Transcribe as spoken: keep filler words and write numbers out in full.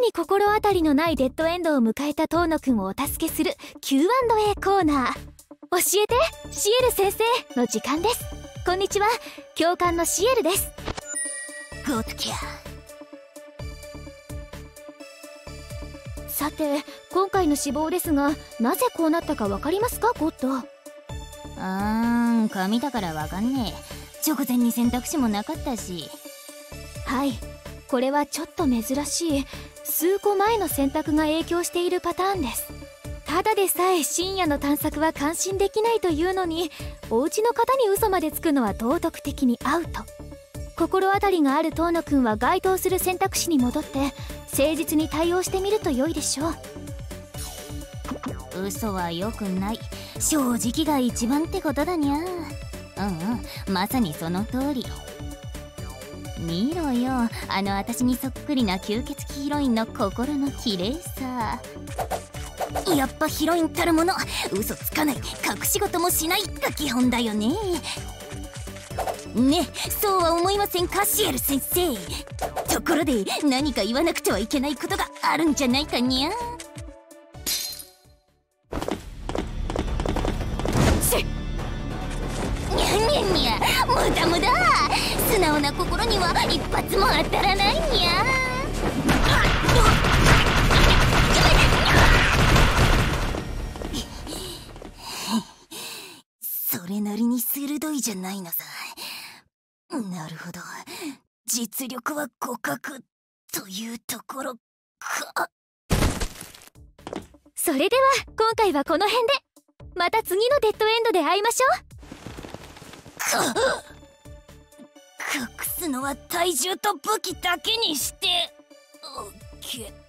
に心当たりのないデッドエンドを迎えた遠野くんをお助けする キューアンドエー コーナー。教えてシエル先生の時間です。こんにちは、教官のシエルです。 ゴッドキャー。 さて、今回の死亡ですが、なぜこうなったか分かりますか、ゴッド。 あーん、紙だからわかんねえ。直前に選択肢もなかったし。 はい、これはちょっと珍しい数個前の選択が影響しているパターンです。ただでさえ深夜の探索は感心できないというのに、お家の方に嘘までつくのは道徳的にアウト。心当たりがある遠野くんは該当する選択肢に戻って誠実に対応してみると良いでしょう。 嘘は良くない、正直が一番ってことだにゃ。うんうん、まさにその通り。見ろよ、あの私にそっくりな吸血鬼ヒロインの心の綺麗さ。やっぱヒロインたるもの、嘘つかない、隠し事もしないが基本だよね。ね、そうは思いませんか、シエル先生。ところで何か言わなくてはいけないことがあるんじゃないかにゃ。にゃにゃにゃ、無駄無駄。素直な心には一発も当たらないにゃ。それなりに鋭いじゃないのさ。なるほど、実力は互角というところか。 それでは今回はこの辺で、また次のデッドエンドで会いましょう。 隠すのは体重と武器だけにしておけ。